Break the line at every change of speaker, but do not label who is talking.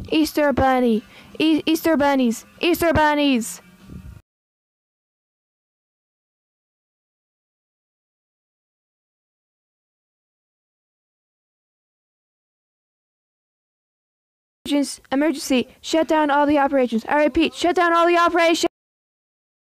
Easter bunny. Easter bunnies. Easter bunnies. Emergency. Shut down all the operations. I repeat, shut down all the operations.